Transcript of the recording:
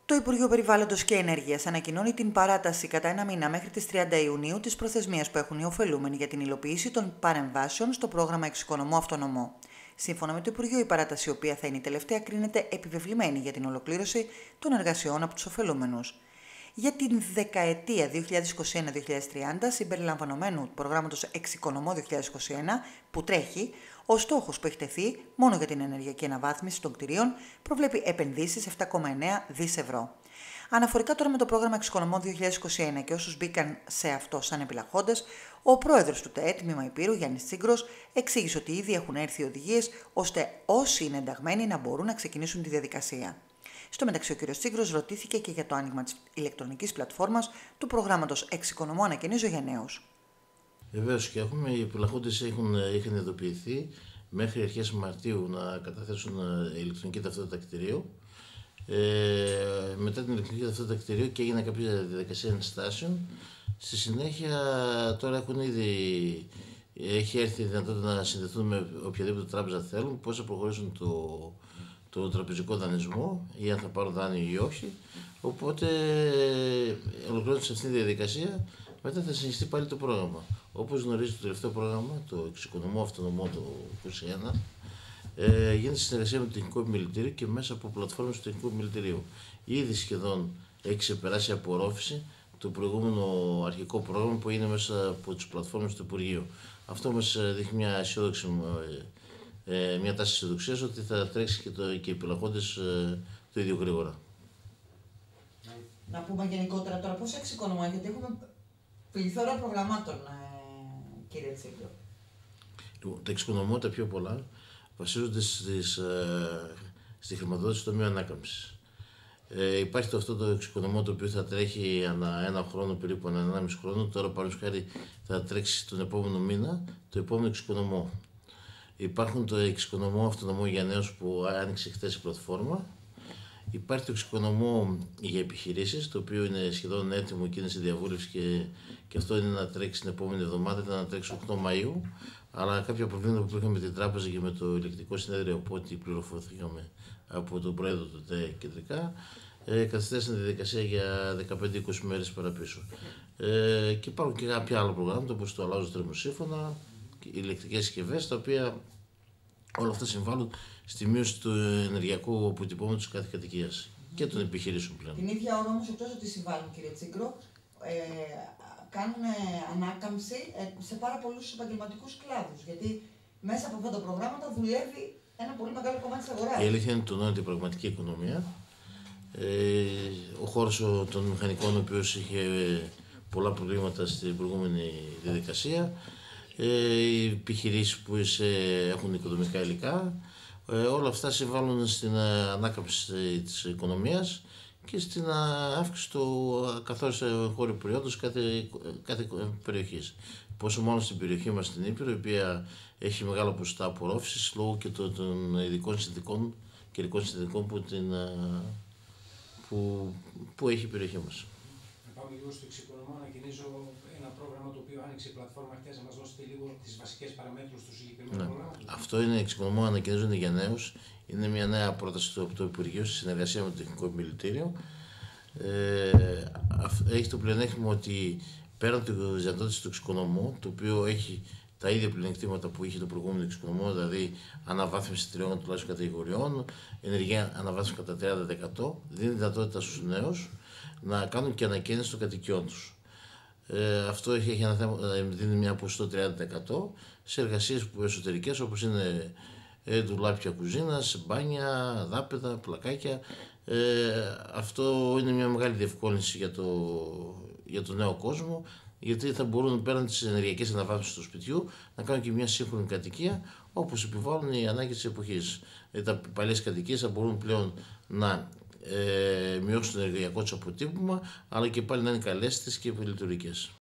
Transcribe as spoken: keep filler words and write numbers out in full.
Το Υπουργείο Περιβάλλοντος και Ενέργειας ανακοινώνει την παράταση κατά ένα μήνα μέχρι τις τριάντα Ιουνίου της προθεσμίας που έχουν οι ωφελούμενοι για την υλοποίηση των παρεμβάσεων στο πρόγραμμα Εξοικονομώ Αυτονομώ. Σύμφωνα με το Υπουργείο, η παράταση, η οποία θα είναι η τελευταία, κρίνεται επιβεβλημένη για την ολοκλήρωση των εργασιών από τους ωφελούμενους. Για την δεκαετία δύο χιλιάδες είκοσι ένα με δύο χιλιάδες τριάντα, συμπεριλαμβανομένου του προγράμματος Εξοικονομώ δύο χιλιάδες είκοσι ένα, που τρέχει, ο στόχος που έχει τεθεί μόνο για την ενεργειακή αναβάθμιση των κτηρίων προβλέπει επενδύσεις επτά κόμμα εννέα δισεκατομμύρια ευρώ. Αναφορικά τώρα με το πρόγραμμα Εξοικονομώ δύο χιλιάδες είκοσι ένα και όσους μπήκαν σε αυτό σαν επιλαχόντες, ο πρόεδρος του ΤΕΕ, Τμήμα Ηπείρου, Γιάννης Τσίγκρος, εξήγησε ότι ήδη έχουν έρθει οδηγίες ώστε όσοι είναι ενταγμένοι να μπορούν να ξεκινήσουν τη διαδικασία. Στο μεταξύ, ο κ. Τσίγκρος ρωτήθηκε και για το άνοιγμα της ηλεκτρονικής πλατφόρμας του προγράμματος Εξοικονομώ Ανακαινίζω για νέους. Βεβαίως και έχουμε, οι επιλαχόντες είχαν ειδοποιηθεί μέχρι αρχές Μαρτίου να καταθέσουν ηλεκτρονική ταυτότητα κτηρίου. Ε, μετά την ηλεκτρονική ταυτότητα κτηρίου και έγινε κάποια διαδικασία ενστάσεων. Στη συνέχεια τώρα έχουν ήδη, έχει έρθει η δυνατότητα να συνδεθούν με οποιαδήποτε τράπεζα θέλουν, πώς θα προχωρήσουν το, το τραπεζικό δανεισμό ή αν θα πάρουν δάνειο ή όχι. Οπότε ολοκληρώνεται σε αυτήν τη διαδικασία. Μετά θα συνεχιστεί πάλι το πρόγραμμα. Όπως γνωρίζετε, το τελευταίο πρόγραμμα, το Εξοικονομώ Αυτονομώ το είκοσι ένα, ε, γίνεται στη συνεργασία με το Τεχνικό Επιμελητήριο και μέσα από πλατφόρμες του Τεχνικού Επιμελητηρίου. Ήδη σχεδόν έχει ξεπεράσει απορρόφηση το προηγούμενο αρχικό πρόγραμμα που είναι μέσα από τις πλατφόρμες του Υπουργείου. Αυτό μας δείχνει μια, αισιόδοξη, ε, μια τάση αισιοδοξίας ότι θα τρέξει και, το, και οι επιλαχόντες ε, το ίδιο γρήγορα. Να πούμε γενικότερα τώρα πώς εξοικονομώ, γιατί έχουμε πληθώρα προγραμμάτων, ε, κύριε Τσίγκρο. Τα εξοικονομώ τα πιο πολλά βασίζονται στις, ε, στη χρηματοδότηση του Ταμείου Ανάκαμψης. Ε, υπάρχει το αυτό το εξοικονομώ το οποίο θα τρέχει ανά ένα χρόνο, περίπου ανά ενάμιση χρόνο. Τώρα, παραδείγματος χάρη, θα τρέξει τον επόμενο μήνα το επόμενο εξοικονομώ. Υπάρχουν το Εξοικονομώ Αυτονομώ για νέους που άνοιξε χθες η πλατφόρμα. Υπάρχει το Εξοικονομώ για επιχειρήσεις, το οποίο είναι σχεδόν έτοιμο και είναι σε διαβούλευση και, και αυτό είναι να τρέξει την επόμενη εβδομάδα, ήταν να τρέξει οκτώ Μαΐου. Αλλά κάποια προβλήματα που υπήρχαν με την τράπεζα και με το ηλεκτρικό συνέδριο, οπότε πληροφορηθήκαμε από τον πρόεδρο του ΤΕΕ κεντρικά, ε, καθυστέρησαν τη διαδικασία για δεκαπέντε με είκοσι μέρες παραπίσω. Ε, και υπάρχουν και κάποια άλλα προγράμματα όπως το αλλάζω θερμοσύμφωνα, ηλεκτρικές συσκευές, τα οποία όλα αυτά συμβάλλουν στη μείωση του ενεργειακού αποτυπώματος κάθε κατοικίας και των επιχειρήσεων πλέον. Την ίδια ώρα όμως, εκτός ότι συμβάλλουν, κύριε Τσίγκρο, ε, κάνουν ανάκαμψη σε πάρα πολλούς επαγγελματικούς κλάδους. Γιατί μέσα από αυτά τα προγράμματα δουλεύει ένα πολύ μεγάλο κομμάτι της αγοράς. Η αλήθεια είναι τονώνεται η πραγματική οικονομία. Ε, ο χώρος των μηχανικών, ο οποίος είχε πολλά προβλήματα στην προηγούμενη διαδικασία, ε, οι επιχειρήσεις που έχουν οικοδομικά υλικά, ε, όλα αυτά συμβάλλουν στην ανάκαμψη της οικονομίας και στην αύξηση του καθώς χώρου προϊόντος κάθε, κάθε περιοχής. Πόσο μόνο στην περιοχή μας στην Ήπειρο, η οποία έχει μεγάλα ποσοστά απορρόφησης λόγω και των ειδικών συνθηκών, καιρικών συνθηκών που, την, που, που έχει η περιοχή μας. Να πάμε λίγο στο Εξοικονομώ Ανακαινίζω, ένα πρόγραμμα το οποίο άνοιξε η πλατφόρμα χθες, να μας δώσετε λίγο τις βασικές παραμέτρους του συγκεκριμένου Ναι. προγράμματος. Αυτό είναι Εξοικονομώ Ανακαινίζω για νέους. Είναι μια νέα πρόταση από το Υπουργείο στη συνεργασία με το Τεχνικό Επιμελητήριο. Ε, έχει το πλεονέκτημα ότι πέραν τη δυνατότητα του εξοικονομώ, το οποίο έχει τα ίδια πλεονεκτήματα που είχε το προηγούμενο εξοικονομώ, δηλαδή αναβάθμιση τριών τουλάχιστον κατηγοριών, ενεργεία αναβάθμιση κατά τριάντα τοις εκατό, δίνει δυνατότητα στους νέους να κάνουν και ανακαίνιση των κατοικιών τους. Ε, αυτό έχει, έχει ένα θέμα, δίνει μια ποσοστό τριάντα τοις εκατό σε εργασίες που εσωτερικές, όπως είναι ε, ντουλάπια κουζίνας, μπάνια, δάπεδα, πλακάκια. Ε, αυτό είναι μια μεγάλη διευκόλυνση για το, για το νέο κόσμο, γιατί θα μπορούν πέραν τις ενεργειακές αναβάθμισης του σπιτιού να κάνουν και μια σύγχρονη κατοικία, όπως επιβάλλουν οι ανάγκες της εποχής. Ε, τα παλιές κατοικίες θα μπορούν πλέον να ε, μειώσουν το ενεργειακό τους αποτύπωμα, αλλά και πάλι να είναι καλές και λειτουργικές.